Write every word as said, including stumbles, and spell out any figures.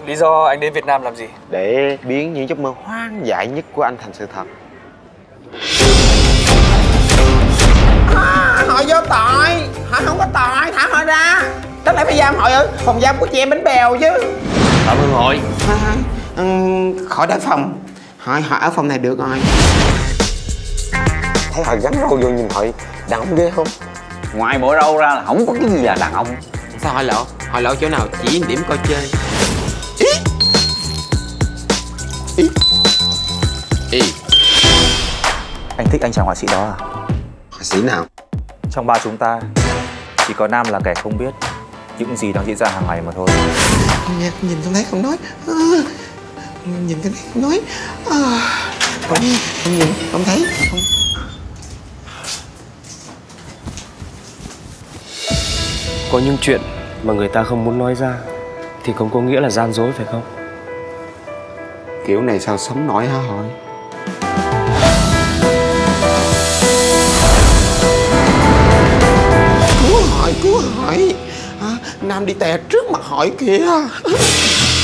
Lý do anh đến Việt Nam làm gì? Để biến những giấc mơ hoang dại nhất của anh thành sự thật. À, họ vô tội. Họ không có tội, thả họ ra. Đáng lẽ phải giam họ ở phòng giam của chị em Bánh Bèo chứ. Phạm Hương Hội. À, um, khỏi đến phòng. Họ, họ ở phòng này được rồi. Thấy họ gắn râu vô nhìn họ đàn ông ghê không? Ngoài bộ râu ra là không có cái gì là đàn ông. Sao hỏi lộ? Hỏi lộ chỗ nào chỉ điểm coi chơi. Ý Ý Ý Anh thích anh chàng họa sĩ đó à? Họa sĩ nào? Trong ba chúng ta chỉ có Nam là kẻ không biết những gì đang diễn ra hàng ngày mà thôi. Nghe, nhìn không thấy không nói à, nhìn cái này không nói à, không, không nhìn không thấy không. Có những chuyện mà người ta không muốn nói ra thì không có nghĩa là gian dối, phải không? Kiểu này sao sống nổi hả Hội? Cứu Hội, cứu Hội à, Nam đi tè trước mặt Hội kìa.